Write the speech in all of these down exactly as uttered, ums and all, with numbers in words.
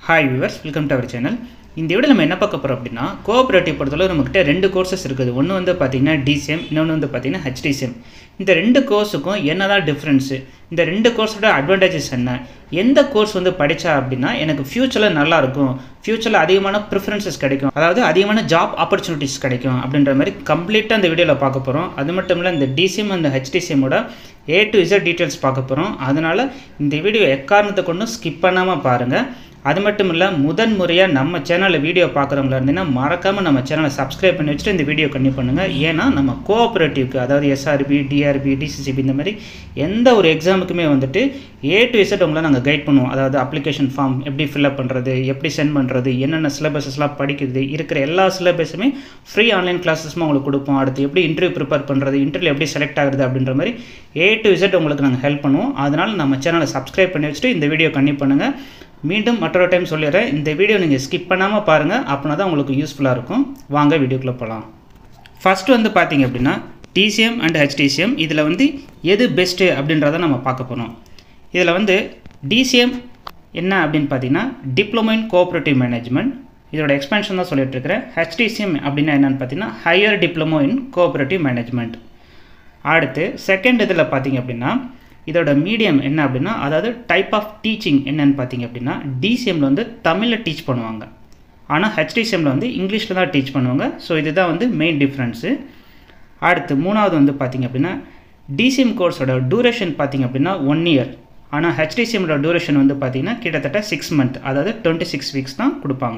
Hi viewers, welcome to our channel. இந்த வீடியோல நம்ம என்ன பார்க்க போறோம் அப்படினா கோஆபரேட்டிவ் பொறுத்தவரை நமக்கிட்ட ரெண்டு கோர்சஸ் இருக்குது. ஒன்னு வந்து பாத்தீங்கன்னா D C M, இன்னொன்னு வந்து பாத்தீங்கன்னா H T C M. இந்த ரெண்டு கோர்ஸுக்கும் என்னதான் டிஃபரன்ஸ்? இந்த ரெண்டு கோர்ஸோட அட்வான்டேஜஸ் என்ன? எந்த கோர்ஸ் வந்து படிச்சா அப்படினா எனக்கு ஃபியூச்சர்ல நல்லா இருக்கும். ஃபியூச்சர்ல அதிகமான பிரெஃபரன்சஸ் கிடைக்கும். அதாவது அதிகமான ஜாப் ஆப்பர்சூனிட்டிஸ் கிடைக்கும் அப்படின்ற மாதிரி கம்ப்ளீட்டா இந்த வீடியோல பார்க்க போறோம். அது மட்டும் இல்ல இந்த D C M and H T C M ஓட A to Z டீடைல்ஸ் பார்க்க போறோம். அதனால இந்த வீடியோ எக்காரணத்தை கொண்டும் ஸ்கிப் பண்ணாம பாருங்க. அது மட்டும் இல்ல முதன் முறையா நம்ம சேனல்ல வீடியோ பார்க்கறவங்களா இருந்தீனா மறக்காம நம்ம சேனலை சப்ஸ்கிரைப் பண்ணி வச்சிட்டு இந்த வீடியோ கண்டினியூ பண்ணுங்க. ஏனா நம்ம கோஆபரேட்டிவ்க்கு அதாவது S R B, D R B, D C C B இந்த மாதிரி எந்த ஒரு எக்ஸாமுக்குமே வந்துட்டு A to Z உங்களை நாங்க கைட் பண்ணுவோம். அதாவது அப்ளிகேஷன் ஃபார்ம் எப்படி ஃபில் அப் பண்றது, எப்படி சென்ட் பண்றது, என்னென்ன சிலபஸஸ்லாம் படிக்கிறது, இருக்கிற எல்லா சிலபஸுமே ஃப்ரீ ஆன்லைன் கிளாसेसமா உங்களுக்கு கொடுப்போம். அடுத்து எப்படி இன்டர்வியூ ப்ரிப்பேர் பண்றது, இன்டர்வியூல எப்படி செலக்ட் ஆகுறது அப்படின்ற மாதிரி A to Z உங்களுக்கு நாங்க ஹெல்ப் பண்ணுவோம். அதனால நம்ம சேனலை சப்ஸ்கிரைப் பண்ணி வச்சிட்டு இந்த வீடியோ கண்டினியூ பண்ணுங்க. மீண்டும் மற்றொரு டைம் சொல்லிடுறேன், இந்த வீடியோ நீங்கள் ஸ்கிப் பண்ணாமல் பாருங்கள், அப்படின்னா தான் உங்களுக்கு யூஸ்ஃபுல்லாக இருக்கும். வாங்க வீடியோக்குள்ளே போகலாம். ஃபஸ்ட்டு வந்து பார்த்தீங்க அப்படின்னா D C M and H T C M இதில் வந்து எது பெஸ்ட்டு அப்படின்றத நம்ம பார்க்க போகிறோம். இதில் வந்து D C M என்ன அப்படின்னு பார்த்தீங்கன்னா டிப்ளமோ இன் கோஆபரேட்டிவ் மேனேஜ்மெண்ட், இதோட எக்ஸ்பென்ஷன் தான் சொல்லிட்டு இருக்கிறேன். H T C M அப்படின்னா என்னென்னு பார்த்தீங்கன்னா higher diploma in cooperative management. அடுத்து செகண்ட் இதில் பார்த்தீங்க அப்படின்னா இதோட மீடியம் என்ன அப்படின்னா அதாவது டைப் ஆஃப் டீச்சிங் என்னன்னு பார்த்தீங்க அப்படின்னா D C M ல வந்து தமிழில் டீச் பண்ணுவாங்க, ஆனால் H T C M ல வந்து இங்கிலீஷில் தான் டீச் பண்ணுவாங்க. ஸோ இதுதான் வந்து மெயின் டிஃப்ரென்ஸு. அடுத்து மூணாவது வந்து பார்த்தீங்க அப்படின்னா D C M கோர்ஸோட டூரேஷன் பார்த்தீங்க அப்படின்னா ஒன் இயர், ஆனால் H T C M ஓட டூரேஷன் வந்து பார்த்தீங்கன்னா கிட்டத்தட்ட சிக்ஸ் மந்த் அதாவது டுவெண்ட்டி சிக்ஸ் வீக்ஸ் தான் கொடுப்பாங்க.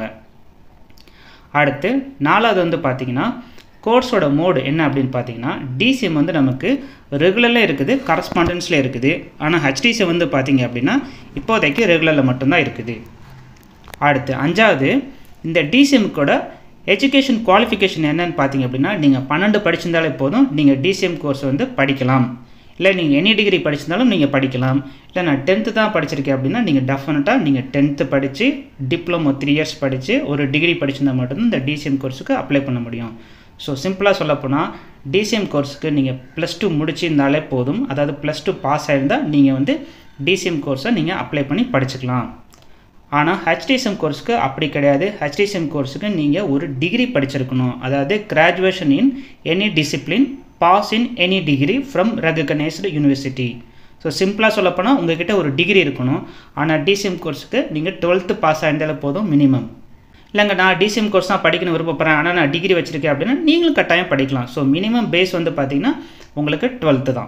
அடுத்து நாலாவது வந்து பார்த்தீங்கன்னா கோர்ஸோட மோடு என்ன அப்படின்னு பார்த்தீங்கன்னா D C M வந்து நமக்கு ரெகுலரில் இருக்குது, கரஸ்பாண்டன்ஸில் இருக்குது. ஆனால் H T C M வந்து பார்த்தீங்க அப்படின்னா இப்போதைக்கு ரெகுலரில் மட்டும்தான் இருக்குது. அடுத்து அஞ்சாவது இந்த D C M கூட எஜுகேஷன் குவாலிஃபிகேஷன் என்னன்னு பார்த்தீங்க அப்படின்னா நீங்கள் பன்னெண்டு படிச்சிருந்தாலே போதும், நீங்கள் D C M கோர்ஸ் வந்து படிக்கலாம். இல்லை நீங்கள் எனி டிகிரி படிச்சிருந்தாலும் நீங்கள் படிக்கலாம். இல்லை நான் டென்த்து தான் படிச்சிருக்கேன் அப்படின்னா நீங்கள் டெஃபினட்டாக நீங்கள் டென்த்து படித்து டிப்ளமோ த்ரீ இயர்ஸ் படித்து ஒரு டிகிரி படிச்சிருந்தால் மட்டும்தான் இந்த D C M கோர்ஸுக்கு அப்ளை பண்ண முடியும். ஸோ சிம்பிளாக சொல்லப்போனால் D C M கோர்ஸுக்கு நீங்கள் ப்ளஸ் டூ முடிச்சிருந்தாலே போதும், அதாவது ப்ளஸ் டூ பாஸ் ஆகிருந்தால் நீங்கள் வந்து D C M கோர்ஸை நீங்கள் அப்ளை பண்ணி படிச்சுக்கலாம். ஆனால் H T C M கோர்ஸுக்கு அப்படி கிடையாது. H T C M கோர்ஸுக்கு நீங்கள் ஒரு டிகிரி படிச்சிருக்கணும், அதாவது graduation in any discipline, pass in any degree from recognised university. So சிம்பிளாக சொல்லப்போனால் உங்கள்கிட்ட ஒரு டிகிரி இருக்கணும். ஆனால் D C M கோர்ஸுக்கு நீங்கள் டுவெல்த்து பாஸ் ஆகிருந்தாலே போதும் மினிமம். இல்லைங்க நான் D C M கோர்ஸ் தான் படிக்கணும் விருப்பப்படுறேன், ஆனால் நான் டிகிரி வச்சுருக்கேன் அப்படின்னா நீங்களும் கட்டாயம் படிக்கலாம். ஸோ மினிமம் பேஸ் வந்து பார்த்திங்கன்னா உங்களுக்கு டுவெல்த்து தான்.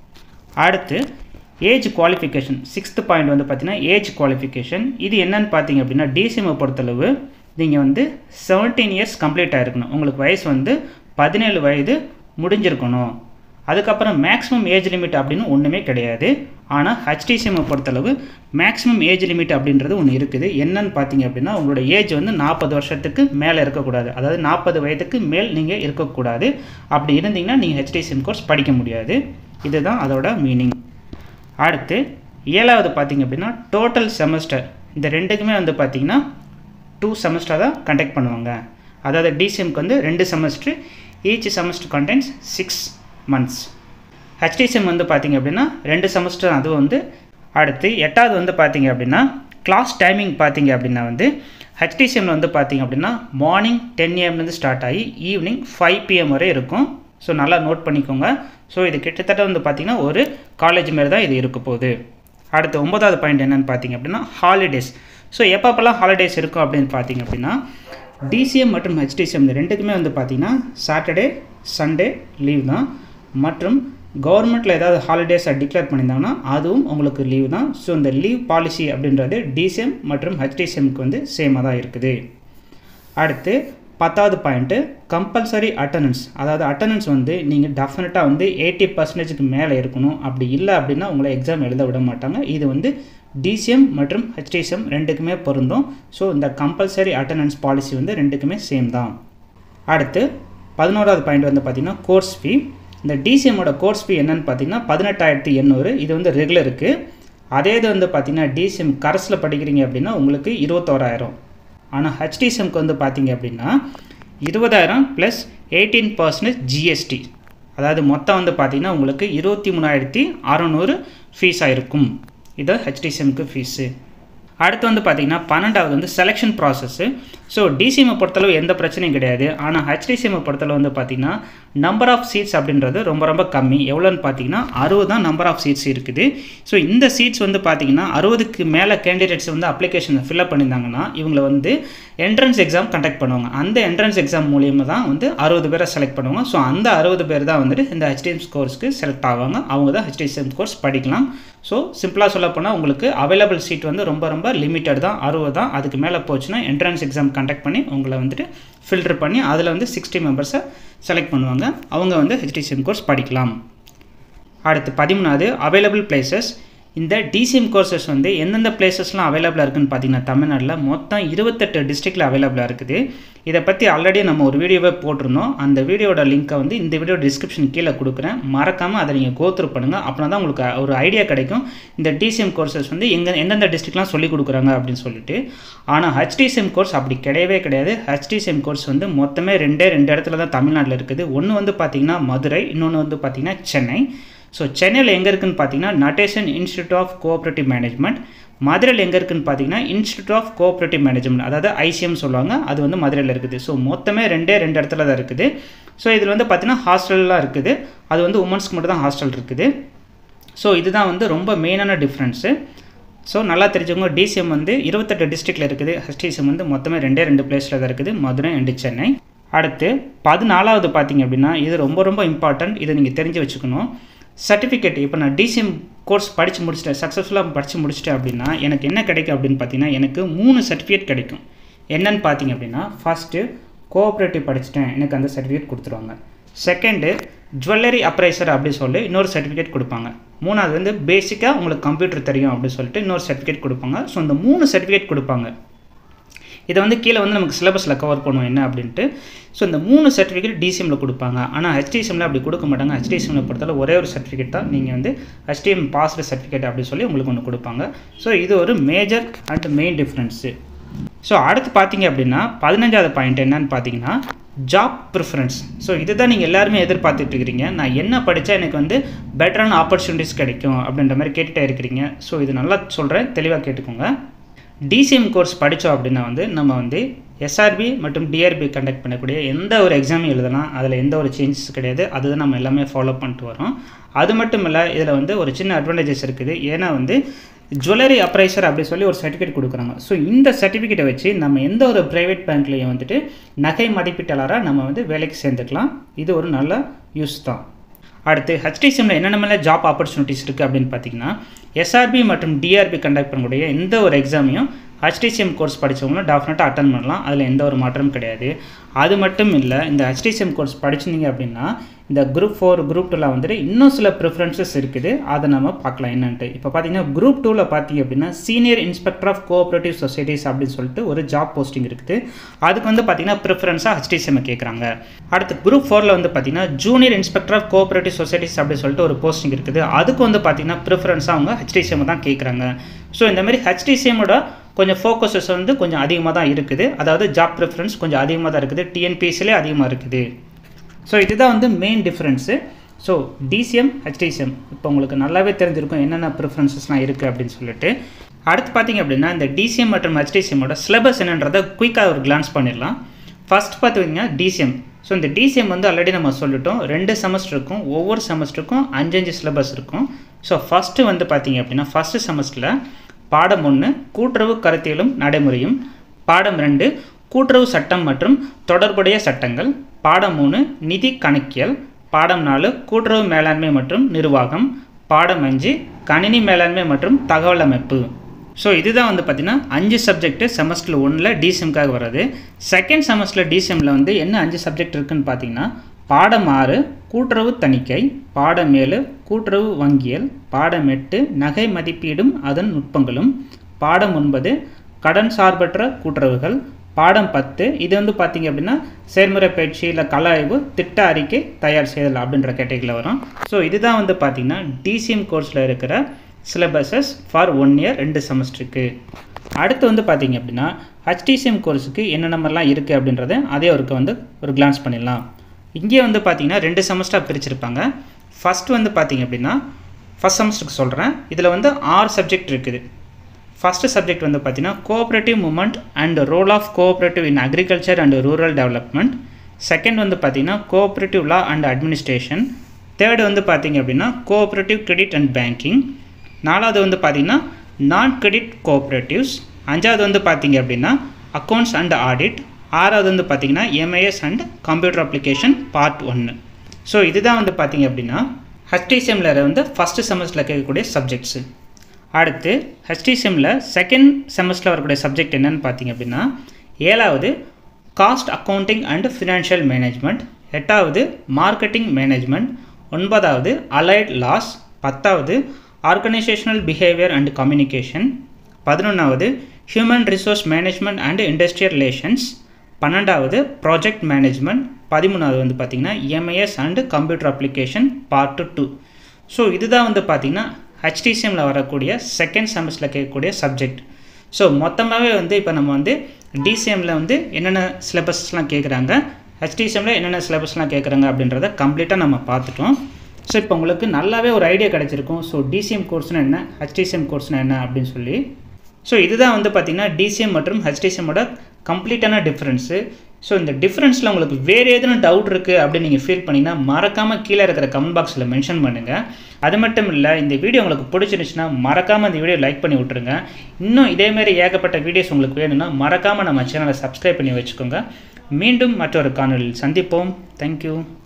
அடுத்து ஏஜ் குவாலிஃபிகேஷன், சிக்ஸ்த்து பாயிண்ட் வந்து பார்த்திங்கன்னா ஏஜ் குவாலிஃபிகேஷன். இது என்னன்னு பார்த்தீங்க அப்படின்னா D C M பொறுத்தளவு நீங்கள் வந்து செவன்டீன் இயர்ஸ் கம்ப்ளீட் ஆகிருக்கணும், உங்களுக்கு வயசு வந்து பதினேழு வயது முடிஞ்சிருக்கணும். அதுக்கப்புறம் மேக்ஸிமம் ஏஜ் லிமிட் அப்படின்னு ஒன்றுமே கிடையாது. ஆனால் H T C M பொறுத்தளவு மேக்ஸிமம் ஏஜ் லிமிட் அப்படின்றது ஒன்று இருக்குது. என்னன்னு பார்த்தீங்க அப்படின்னா உங்களோட ஏஜ் வந்து நாற்பது வருஷத்துக்கு மேலே இருக்கக்கூடாது, அதாவது நாற்பது வயதுக்கு மேல் நீங்கள் இருக்கக்கூடாது. அப்படி இருந்தீங்கன்னா நீங்கள் H T C M course படிக்க முடியாது. இதுதான் அதோட மீனிங். அடுத்து ஏழாவது பார்த்தீங்க அப்படின்னா டோட்டல் செமஸ்டர். இந்த ரெண்டுக்குமே வந்து பார்த்தீங்கன்னா டூ செமஸ்டர் தான் கண்டக்ட் பண்ணுவாங்க. அதாவது D C Mக்கு வந்து ரெண்டு semester, each semester contents six months. H T C M வந்து பார்த்தீங்க அப்படின்னா ரெண்டு செமஸ்டர் அது வந்து. அடுத்து எட்டாவது வந்து பார்த்தீங்க அப்படின்னா கிளாஸ் டைமிங் பார்த்தீங்க அப்படின்னா வந்து H T C M வந்து பார்த்தீங்க அப்படின்னா மார்னிங் டென் ஏஎம்லேருந்து ஸ்டார்ட் ஆகி ஈவினிங் ஃபைவ் பிஎம் வரை இருக்கும். ஸோ நல்லா நோட் பண்ணிக்கோங்க. ஸோ இது கிட்டத்தட்ட வந்து பார்த்திங்கன்னா ஒரு காலேஜ் மாரி தான் இது இருக்க போகுது. அடுத்து ஒன்பதாவது பாயிண்ட் என்னென்னு பார்த்தீங்க அப்படின்னா ஹாலிடேஸ். ஸோ எப்பப்பெல்லாம் ஹாலிடேஸ் இருக்கும் அப்படின்னு பார்த்தீங்க அப்படின்னா D C M மற்றும் H T C M இந்த ரெண்டுக்குமே வந்து பார்த்திங்கன்னா சாட்டர்டே சண்டே லீவ் தான். மற்றும் கவர்மெண்ட்டில் ஏதாவது ஹாலிடேஸை டிக்ளேர் பண்ணியிருந்தாங்கன்னா அதுவும் உங்களுக்கு லீவ் தான். ஸோ இந்த லீவ் பாலிசி அப்படின்றது D C M மற்றும் H T C Mக்கு வந்து சேமாக தான் இருக்குது. அடுத்து பத்தாவது பாயிண்ட்டு கம்பல்சரி அட்டண்டன்ஸ். அதாவது அட்டண்டன்ஸ் வந்து நீங்கள் டெஃபினட்டாக வந்து எயிட்டி பர்சன்டேஜுக்கு மேலே இருக்கணும். அப்படி இல்லை அப்படின்னா உங்களை எக்ஸாம் எழுத விட மாட்டாங்க. இது வந்து D C M மற்றும் H T C M ரெண்டுக்குமே பொருந்தும். ஸோ இந்த கம்பல்சரி அட்டண்டன்ஸ் பாலிசி வந்து ரெண்டுக்குமே சேம் தான். அடுத்து பதினோராவது பாயிண்ட் வந்து பார்த்திங்கன்னா கோர்ஸ் ஃபீ. இந்த D C M ஓட கோர்ஸ் ஃபீ என்னன்னு பார்த்தீங்கன்னா பதினெட்டாயிரத்தி எண்ணூறு. இது வந்து ரெகுலருக்கு. அதே இது வந்து பார்த்தீங்கன்னா D C M கரஸில் படிக்கிறீங்க அப்படின்னா உங்களுக்கு இருபத்தோராயிரம். ஆனால் H T C Mக்கு வந்து பார்த்தீங்க அப்படின்னா இருபதாயிரம் ப்ளஸ் எயிட்டீன் பர்சன்டேஜ் ஜிஎஸ்டி, அதாவது மொத்தம் வந்து பார்த்தீங்கன்னா உங்களுக்கு இருபத்தி மூணாயிரத்தி அறநூறு ஃபீஸாக இருக்கும். இது H T C Mக்கு ஃபீஸு. அடுத்து வந்து பார்த்திங்கன்னா பன்னெண்டாவது வந்து செலெக்ஷன் ப்ராசஸ்ஸு. ஸோ டிசிஎம்மை பொறுத்தளவு எந்த பிரச்சனையும் கிடையாது. ஆனால் ஹெச்டிசிஎம்மை பொறுத்தளவு வந்து பார்த்திங்கன்னா நம்பர் ஆஃப் சீட்ஸ் அப்படின்றது ரொம்ப ரொம்ப கம்மி. எவ்வளோன்னு பார்த்தீங்கன்னா அறுபது தான் நம்பர் ஆஃப் சீட்ஸ் இருக்குது. ஸோ இந்த சீட்ஸ் வந்து பார்த்திங்கன்னா அறுபதுக்கு மேலே கேண்டிடேட்ஸ் வந்து அப்ளிகேஷனை ஃபில்அப் பண்ணியிருந்தாங்கன்னா இவங்களை வந்து என்ட்ரன்ஸ் எக்ஸாம் கண்டக்ட் பண்ணுவாங்க. அந்த என்ட்ரன்ஸ் எக்ஸாம் மூலியமாக தான் வந்து அறுபது பேரை செலக்ட் பண்ணுவாங்க. ஸோ அந்த அறுபது பேர் தான் வந்துட்டு இந்த ஹெச்டிஎம் கோர்ஸ்க்கு செலக்ட் ஆவாங்க. அவங்க தான் ஹெச்டிசிஎம் கோர்ஸ் படிக்கலாம். ஸோ சிம்பிளாக சொல்ல போனால் உங்களுக்கு அவைலபிள் சீட் வந்து ரொம்ப ரொம்ப லிமிட்டட் தான், அறுபது தான். அதுக்கு மேலே போச்சுன்னா என்ட்ரன்ஸ் எக்ஸாம் கண்டக்ட் பண்ணி உங்களை வந்துட்டு ஃபில்டர் பண்ணி அதில் வந்து சிக்ஸ்டி மெம்பர்ஸை செலக்ட் பண்ணுவாங்க. அவங்க வந்து ஹெச்டிசிஎம் கோர்ஸ் படிக்கலாம். அடுத்து பதிமூணாவது அவைலபிள் பிளேசஸ். இந்த டிசிஎம் கோர்சஸ் வந்து எந்தெந்த பிளேசஸ்லாம் அவைலபிளாக இருக்குதுன்னு பார்த்தீங்கன்னா தமிழ்நாட்டில் மொத்தம் இருபத்தெட்டு டிஸ்ட்ரிக்டில் அவைலபிளாக இருக்குது. இதை பற்றி ஆல்ரெடி நம்ம ஒரு வீடியோவே போட்டிருந்தோம். அந்த வீடியோட லிங்க்கை வந்து இந்த வீடியோ டிஸ்கிரிப்ஷன் கீழே கொடுக்குறேன். மறக்காமல் அதை நீங்கள் கோத்ரூ பண்ணுங்கள். அப்படின்னா தான் உங்களுக்கு ஒரு ஐடியா கிடைக்கும் இந்த டிசிஎம் கோர்சஸ் வந்து எங்கே எந்தெந்த டிஸ்ட்ரிக்ட்லாம் சொல்லிக் கொடுக்குறாங்க அப்படின்னு சொல்லிட்டு. ஆனால் ஹெச்டிசிஎம் கோர்ஸ் அப்படி கிடையவே கிடையாது. ஹெச்டிசிஎம் கோர்ஸ் வந்து மொத்தமே ரெண்டே ரெண்டு இடத்துல தான் தமிழ்நாட்டில் இருக்குது. ஒன்று வந்து பார்த்திங்கன்னா மதுரை, இன்னொன்று வந்து பார்த்திங்கன்னா சென்னை. ஸோ சென்னையில் எங்கே இருக்குதுன்னு பார்த்தீங்கன்னா Natesan institute of cooperative management. மதுரையில் எங்கே இருக்குதுன்னு பார்த்தீங்கன்னா இன்ஸ்டியூட் ஆஃப் கோஆப்ரேட்டிவ் மேனேஜ்மெண்ட், அதாவது ஐசிஎம் சொல்லுவாங்க. அது வந்து மதுரையில் இருக்குது. ஸோ மொத்தமே ரெண்டே ரெண்டு இடத்துல தான் இருக்குது. ஸோ இதில் வந்து பார்த்திங்கன்னா ஹாஸ்டல்லாம் இருக்குது. அது வந்து உமன்ஸ்க்கு மட்டும் தான் ஹாஸ்டல் இருக்குது. ஸோ இதுதான் வந்து ரொம்ப மெயினான டிஃப்ரென்ஸு. ஸோ நல்லா தெரிஞ்சவங்க டிசிஎம் வந்து இருபத்தெட்டு டிஸ்ட்ரிக்டில் இருக்குது. ஹெச்டிசிஎம் வந்து மொத்தமே ரெண்டே ரெண்டு பிளேஸில் தான் இருக்குது, மதுரை அண்டு சென்னை. அடுத்து பதினாலாவது பார்த்தீங்க அப்படின்னா இது ரொம்ப ரொம்ப இம்பார்ட்டண்ட். இதை நீங்கள் தெரிஞ்சு வச்சுக்கணும். சர்டிஃபிகேட். இப்போ நான் டிசிஎம் கோர்ஸ் படித்து முடிச்சிட்டேன், சக்ஸஸ்ஃபுல்லாக படித்து முடிச்சிட்டேன் அப்படின்னா எனக்கு என்ன கிடைக்கும் அப்படின்னு பார்த்தீங்கன்னா எனக்கு மூணு சர்டிஃபிகேட் கிடைக்கும். என்னென்னு பார்த்தீங்க அப்படின்னா ஃபஸ்ட்டு கோஆப்ரேட்டிவ் படிச்சுட்டேன், எனக்கு அந்த சர்டிஃபிகேட் கொடுத்துருவாங்க. செகண்டு ஜுவல்லரி அப்ரைசர் அப்படி சொல்லி இன்னொரு சர்டிஃபிகேட் கொடுப்பாங்க. மூணாவது வந்து பேசிக்காக உங்களுக்கு கம்ப்யூட்டர் தெரியும் அப்படின்னு சொல்லிட்டு இன்னொரு சர்டிஃபிகேட் கொடுப்பாங்க. ஸோ இந்த மூணு சர்டிஃபிகேட் கொடுப்பாங்க. இதை வந்து கீழே வந்து நமக்கு சிலபஸில் கவர் பண்ணுவோம் என்ன அப்படின்ட்டு. ஸோ இந்த மூணு சர்டிஃபிகேட் டிசிஎம்மில் கொடுப்பாங்க. ஆனால் ஹெச்டிசிஎம்மில் அப்படி கொடுக்க மாட்டாங்க. ஹெச்டிசிஎம்மில் பொறுத்தவரை ஒரே ஒரு சர்டிஃபிகேட் தான், நீங்கள் வந்து ஹெச்டிஎம் பாஸ்டு சர்டிஃபிகேட் அப்படி சொல்லி உங்களுக்கு ஒன்று கொடுப்பாங்க. ஸோ இது ஒரு major and main difference. So அடுத்து பார்த்தீங்க அப்படின்னா பதினஞ்சாவது பாயிண்ட் என்னன்னு பார்த்தீங்கன்னா ஜாப் ப்ரிஃபரன்ஸ். ஸோ இதுதான் நீங்கள் எல்லாருமே எதிர்பார்த்துட்டு இருக்கிறீங்க. நான் என்ன படித்தா எனக்கு வந்து பெட்டரான ஆப்பர்ச்சுனிட்டிஸ் கிடைக்கும் அப்படின்ற மாதிரி கேட்டுகிட்டே இருக்கிறீங்க. ஸோ இது நல்லா சொல்கிறேன், தெளிவாக கேட்டுக்கோங்க. டிசிஎம் கோர்ஸ் படித்தோம் அப்படின்னா வந்து நம்ம வந்து எஸ்ஆர்பி மற்றும் டிஆர்பி கண்டக்ட் பண்ணக்கூடிய எந்த ஒரு எக்ஸாமும் எழுதலாம். அதில் எந்த ஒரு சேஞ்சஸ் கிடையாது. அதுதான் நம்ம எல்லாமே ஃபாலோ பண்ணிட்டு வரோம். அது மட்டும் இல்லை, இதில் வந்து ஒரு சின்ன அட்வான்டேஜஸ் இருக்குது. ஏன்னா வந்து ஜுவல்லரி அப்ரைசர் அப்படி சொல்லி ஒரு சர்டிஃபிகேட் கொடுக்குறாங்க. ஸோ இந்த சர்டிஃபிகேட்டை வச்சு நம்ம எந்த ஒரு ப்ரைவேட் பேங்க்லேயும் வந்துட்டு நகை மதிப்பீட்டாளராக நம்ம வந்து வேலைக்கு சேர்ந்துக்கலாம். இது ஒரு நல்ல யூஸ் தான். அடுத்து ஹெச்டிசிஎம்மில் என்னென்ன ஜாப் ஆப்பர்ச்சுனிட்டிஸ் இருக்குது அப்படின்னு பார்த்தீங்கன்னா எஸ்ஆர்பி மற்றும் டிஆர்பி கண்டக்ட் பண்ணக்கூடிய எந்த ஒரு எக்ஸாமையும் ஹெச்டிசிஎம் கோர்ஸ் படித்தவங்களும் டெஃபினட்டாக அட்டன் பண்ணலாம். அதில் எந்த ஒரு மாற்றமும் கிடையாது. அது மட்டும் இல்லை, இந்த ஹெச்டிசிஎம் கோர்ஸ் படிச்சிருந்தீங்க அப்படின்னா இந்த குரூப் ஃபோர் குரூப் டூவில் வந்துட்டு இன்னும் சில ப்ரிஃபரன்சஸ் இருக்குது. அதை நம்ம பார்க்கலாம் என்னன்ட்டு. இப்போ பார்த்தீங்கன்னா குரூப் டூவில் பார்த்தீங்க அப்படின்னா senior inspector of cooperative societies அப்படின்னு சொல்லிட்டு ஒரு ஜாப் போஸ்டிங் இருக்குது. அதுக்கு வந்து பார்த்தீங்கன்னா ப்ரிஃபரன்ஸாக ஹெச்டிசிஎம் கேட்குறாங்க. அடுத்து குரூப் ஃபோரில் வந்து பார்த்தீங்கன்னா junior inspector of cooperative societies அப்படின்னு சொல்லிட்டு ஒரு போஸ்டிங் இருக்குது. அதுக்கு வந்து பார்த்தீங்கன்னா ப்ரிஃபரன்ஸாக அவங்க ஹெச்டிசிஎம் தான் கேட்குறாங்க. ஸோ இந்த மாதிரி ஹெச்டிசிஎம்மோட கொஞ்சம் ஃபோக்கஸஸ் வந்து கொஞ்சம் அதிகமாக தான் இருக்குது. அதாவது ஜாப் ப்ரிஃபரன்ஸ் கொஞ்சம் அதிகமாக தான் இருக்குது. டிஎன்பிஎஸ்சிலே அதிகமாக இருக்குது. ஸோ இதுதான் வந்து main difference. So DCM HDCM இப்போ உங்களுக்கு நல்லாவே தெரிஞ்சிருக்கும் என்னென்ன ப்ரிஃபரன்சஸ்லாம் இருக்குது அப்படின்னு சொல்லிட்டு. அடுத்து பார்த்தீங்க அப்படின்னா இந்த டிசிஎம் மற்றும் ஹெச்டிசிஎம்மோட சிலபஸ் என்னன்றதை குயிக்காக ஒரு கிளான்ஸ் பண்ணிடலாம். ஃபஸ்ட் பார்த்தீங்கன்னா டிசிஎம். ஸோ இந்த டிசிஎம் வந்து ஆல்ரெடி நம்ம சொல்லிட்டோம், ரெண்டு செமஸ்டருக்கும் ஒவ்வொரு செமஸ்டருக்கும் அஞ்சஞ்சு சிலபஸ் இருக்கும். ஸோ ஃபஸ்ட்டு வந்து பார்த்தீங்க அப்படின்னா ஃபஸ்ட்டு செமஸ்டரில் பாடம் ஒன்று கூட்டுறவு கருத்தியலும் நடைமுறையும், பாடம் ரெண்டு கூட்டுறவு சட்டம் மற்றும் தொடர்புடைய சட்டங்கள், பாடம் மூணு நிதி கணக்கியல், பாடம் நாலு கூட்டுறவு மேலாண்மை மற்றும் நிர்வாகம், பாடம் அஞ்சு கணினி மேலாண்மை மற்றும் தகவல் அமைப்பு. ஸோ இதுதான் வந்து பார்த்திங்கன்னா அஞ்சு சப்ஜெக்ட்டு செமஸ்டர் ஒன்றில் டிசிஎம்காக வர்றது. செகண்ட் செமஸ்டரில் டிசிஎம்மில் வந்து என்ன அஞ்சு சப்ஜெக்ட் இருக்குதுன்னு பார்த்தீங்கன்னா பாடம் ஆறு கூட்டுறவு தணிக்கை, பாடம் ஏழு கூட்டுறவு வங்கியல், பாடம் எட்டு நகை மதிப்பீடும் அதன் நுட்பங்களும், பாடம் ஒன்பது கடன் சார்பற்ற கூட்டுறவுகள், பாடம் பத்து இது வந்து பார்த்திங்க அப்படின்னா செயல்முறை பயிற்சி இல்லை கள ஆய்வு திட்ட அறிக்கை தயார் செய்தல் அப்படின்ற கேட்டகரியில் வரும். ஸோ இதுதான் வந்து பார்த்திங்கன்னா டிசிஎம் கோர்ஸில் இருக்கிற சிலபஸஸ் ஃபார் ஒன் இயர் ரெண்டு செமஸ்டருக்கு. அடுத்து வந்து பார்த்திங்க அப்படின்னா ஹெச்டிசிஎம் கோர்ஸுக்கு என்னென்ன மாதிரிலாம் இருக்குது அப்படின்றத அதே ஒருக்கு வந்து ஒரு கிளான்ஸ் பண்ணிடலாம். இங்கே வந்து பார்த்திங்கன்னா ரெண்டு செமஸ்டராக பிரிச்சிருப்பாங்க. ஃபஸ்ட் வந்து பார்த்திங்க அப்படின்னா ஃபஸ்ட் செமஸ்டருக்கு சொல்கிறேன். இதில் வந்து ஆறு சப்ஜெக்ட் இருக்குது. ஃபஸ்ட்டு சப்ஜெக்ட் வந்து பார்த்தீங்கன்னா cooperative movement and role of cooperative in agriculture and rural development. Second வந்து பார்த்தீங்கன்னா cooperative law and administration. Third வந்து பார்த்தீங்க அப்படின்னா கோஆப்ரேட்டிவ் கிரெடிட் அண்ட் பேங்கிங். நாலாவது வந்து பார்த்தீங்கன்னா நான் கிரெடிட் கோஆப்ரேட்டிவ்ஸ். அஞ்சாவது வந்து பார்த்தீங்க அப்படின்னா அக்கௌண்ட்ஸ் அண்ட் ஆடிட். ஆறாவது வந்து பார்த்தீங்கன்னா MIS and computer application part ஒன்று. ஸோ இதுதான் வந்து பார்த்தீங்க அப்படின்னா ஹெச்டிசிஎம்மில் வந்து ஃபஸ்ட்டு செமஸ்டரில் கேட்கக்கூடிய சப்ஜெக்ட்ஸு. அடுத்து ஹெச்டிசிஎம்மில் செகண்ட் செமஸ்டரில் வரக்கூடிய சப்ஜெக்ட் என்னென்னு பார்த்தீங்க அப்படின்னா ஏழாவது cost accounting and financial management. எட்டாவது மார்க்கெட்டிங் மேனேஜ்மெண்ட். ஒன்பதாவது அலைட் லாஸ். பத்தாவது ஆர்கனைசேஷனல் பிஹேவியர் அண்ட் கம்யூனிகேஷன். பதினொன்றாவது human resource management and industrial relations. பன்னெண்டாவது ப்ராஜெக்ட் மேனேஜ்மெண்ட். பதிமூணாவது வந்து பார்த்திங்கன்னா MIS and computer application part two. So இதுதான் வந்து பார்த்திங்கன்னா ஹெச்டிசிஎம்மில் வரக்கூடிய செகண்ட் செமஸ்டரில் கேட்கக்கூடிய சப்ஜெக்ட். ஸோ மொத்தமாகவே வந்து இப்போ நம்ம வந்து டிசிஎம்மில் வந்து என்னென்ன சிலபஸ்லாம் கேட்குறாங்க, ஹெச்டிசிஎம்மில் என்னென்ன சிலபஸ்லாம் கேட்குறாங்க அப்படின்றத கம்ப்ளீட்டாக நம்ம பார்த்துட்டோம். ஸோ இப்போ உங்களுக்கு நல்லாவே ஒரு ஐடியா கிடச்சிருக்கும். ஸோ டிசிஎம் கோர்ஸ்னால் என்ன, ஹெச்டிசிஎம் கோர்ஸ்னால் என்ன அப்படின்னு சொல்லி. ஸோ இதுதான் வந்து பார்த்திங்கன்னா டிசிஎம் மற்றும் ஹெச்டிசிஎம்மோட கம்ப்ளீட்டான டிஃப்ரென்ஸு. ஸோ இந்த டிஃப்ரென்ஸில் உங்களுக்கு வேறு எதுவும் டவுட் இருக்குது அப்படின்னு நீங்கள் ஃபீல் பண்ணிங்கன்னா மறக்காமல் கீழே இருக்கிற கமெண்ட் பாக்ஸில் மென்ஷன் பண்ணுங்கள். அது மட்டும் இல்லை, இந்த வீடியோ உங்களுக்கு பிடிச்சிருந்துச்சுன்னா மறக்காமல் இந்த வீடியோ லைக் பண்ணி விட்ருங்க. இன்னும் இதேமாரி ஏகப்பட்ட வீடியோஸ் உங்களுக்கு வேணும்னா மறக்காமல் நம்ம சேனலை சப்ஸ்கிரைப் பண்ணி வச்சுக்கோங்க. மீண்டும் மற்றொரு காணொலியில் சந்திப்போம். தேங்க்யூ.